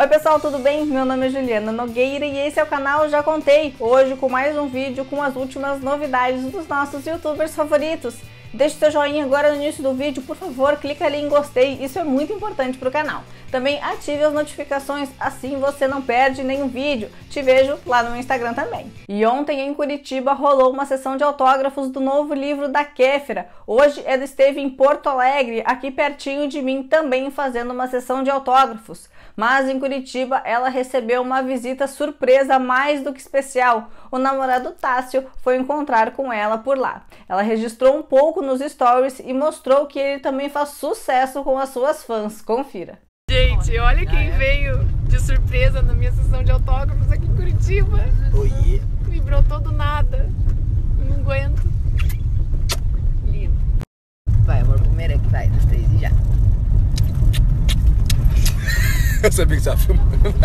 Oi pessoal, tudo bem? Meu nome é Juliana Nogueira e esse é o canal Já Contei. Hoje com mais um vídeo com as últimas novidades dos nossos youtubers favoritos. Deixe seu joinha agora no início do vídeo, por favor, clica ali em gostei, isso é muito importante para o canal. Também ative as notificações, assim você não perde nenhum vídeo. Te vejo lá no meu Instagram também. E ontem em Curitiba rolou uma sessão de autógrafos do novo livro da Kéfera. Hoje ela esteve em Porto Alegre, aqui pertinho de mim, também fazendo uma sessão de autógrafos. Mas em Curitiba ela recebeu uma visita surpresa mais do que especial. O namorado Tássio foi encontrar com ela por lá. Ela registrou um pouco nos stories e mostrou que ele também faz sucesso com as suas fãs. Confira. Gente, olha quem veio de surpresa na minha sessão de autógrafos aqui em Curitiba. Oi. Me brotou do nada. Não aguento. Lindo. Vai, amor, primeiro aqui, vai, dos três e já. Eu sabia que você estava filmando.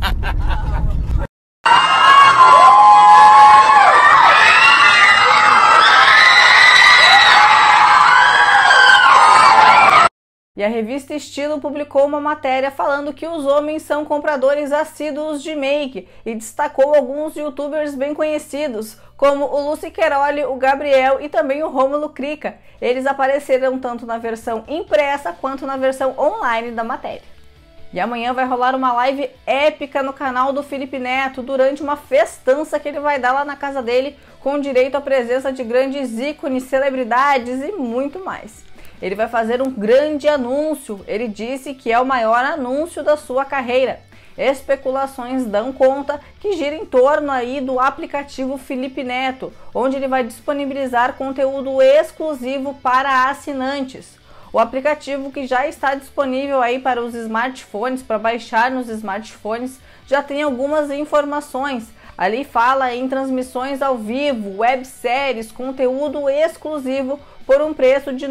E a revista Estilo publicou uma matéria falando que os homens são compradores assíduos de make e destacou alguns youtubers bem conhecidos, como o Lucy Queroli, o Gabriel e também o Rômulo Crica. Eles apareceram tanto na versão impressa quanto na versão online da matéria. E amanhã vai rolar uma live épica no canal do Felipe Neto durante uma festança que ele vai dar lá na casa dele, com direito à presença de grandes ícones, celebridades e muito mais. Ele vai fazer um grande anúncio, ele disse que é o maior anúncio da sua carreira. Especulações dão conta que gira em torno aí do aplicativo Felipe Neto, onde ele vai disponibilizar conteúdo exclusivo para assinantes. O aplicativo, que já está disponível aí para os smartphones, para baixar nos smartphones, já tem algumas informações. Ali fala em transmissões ao vivo, webséries, conteúdo exclusivo por um preço de R$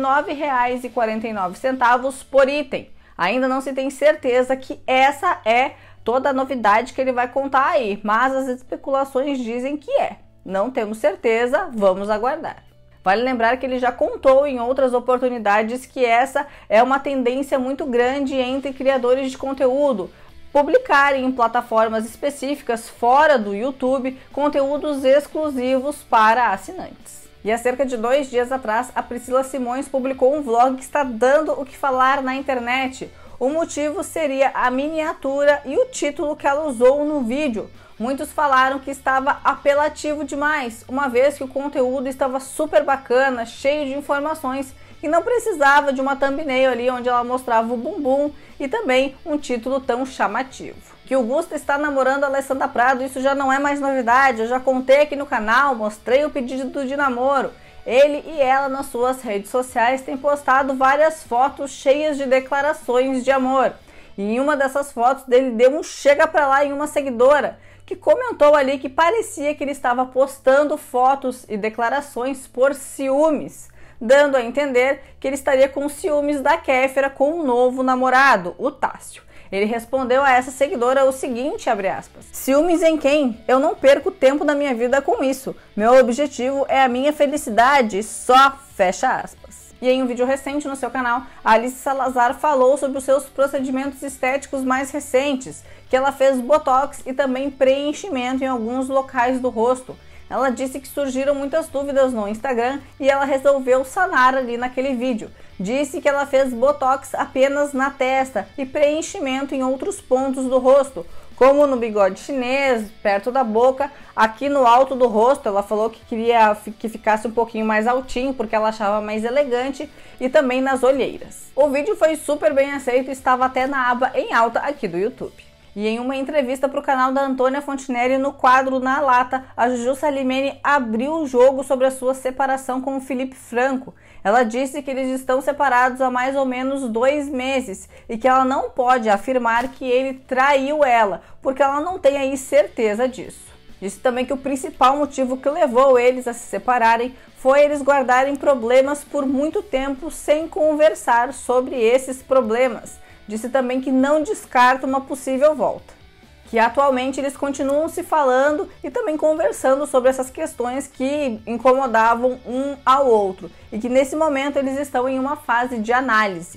9,49 por item. Ainda não se tem certeza que essa é toda a novidade que ele vai contar aí, mas as especulações dizem que é. Não temos certeza, vamos aguardar. Vale lembrar que ele já contou em outras oportunidades que essa é uma tendência muito grande entre criadores de conteúdo, publicarem em plataformas específicas fora do YouTube conteúdos exclusivos para assinantes. E há cerca de 2 dias atrás, a Priscila Simões publicou um vlog que está dando o que falar na internet. O motivo seria a miniatura e o título que ela usou no vídeo. Muitos falaram que estava apelativo demais, uma vez que o conteúdo estava super bacana, cheio de informações e não precisava de uma thumbnail ali onde ela mostrava o bumbum e também um título tão chamativo. Que o Gusta está namorando a Alessandra Prado, isso já não é mais novidade, eu já contei aqui no canal, mostrei o pedido de namoro. Ele e ela nas suas redes sociais têm postado várias fotos cheias de declarações de amor. E em uma dessas fotos dele deu um chega pra lá em uma seguidora, que comentou ali que parecia que ele estava postando fotos e declarações por ciúmes, dando a entender que ele estaria com ciúmes da Kéfera com um novo namorado, o Tássio. Ele respondeu a essa seguidora o seguinte, abre aspas, ciúmes em quem? Eu não perco tempo da minha vida com isso. Meu objetivo é a minha felicidade, só, fecha aspas. E em um vídeo recente no seu canal, a Alice Salazar falou sobre os seus procedimentos estéticos mais recentes, que ela fez botox e também preenchimento em alguns locais do rosto. Ela disse que surgiram muitas dúvidas no Instagram e ela resolveu sanar ali naquele vídeo. Disse que ela fez botox apenas na testa e preenchimento em outros pontos do rosto, como no bigode chinês, perto da boca, aqui no alto do rosto. Ela falou que queria que ficasse um pouquinho mais altinho, porque ela achava mais elegante, e também nas olheiras. O vídeo foi super bem aceito e estava até na aba em alta aqui do YouTube. E em uma entrevista para o canal da Antônia Fontinelli, no quadro Na Lata, a Juju Salimene abriu o jogo sobre a sua separação com o Felipe Franco. Ela disse que eles estão separados há mais ou menos 2 meses e que ela não pode afirmar que ele traiu ela, porque ela não tem aí certeza disso. Disse também que o principal motivo que levou eles a se separarem foi eles guardarem problemas por muito tempo sem conversar sobre esses problemas. Disse também que não descarta uma possível volta. Que atualmente eles continuam se falando e também conversando sobre essas questões que incomodavam um ao outro. E que nesse momento eles estão em uma fase de análise.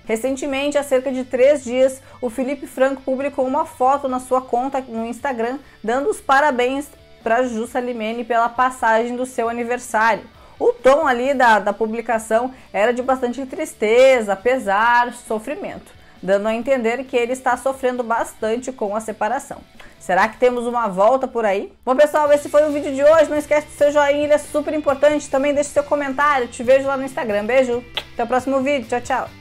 Recentemente, há cerca de 3 dias, o Felipe Franco publicou uma foto na sua conta no Instagram, dando os parabéns para Ju Salimene pela passagem do seu aniversário. O tom ali da publicação era de bastante tristeza, pesar, sofrimento, dando a entender que ele está sofrendo bastante com a separação. Será que temos uma volta por aí? Bom, pessoal, esse foi o vídeo de hoje. Não esquece do seu joinha, ele é super importante. Também deixe seu comentário. Te vejo lá no Instagram. Beijo, até o próximo vídeo. Tchau, tchau.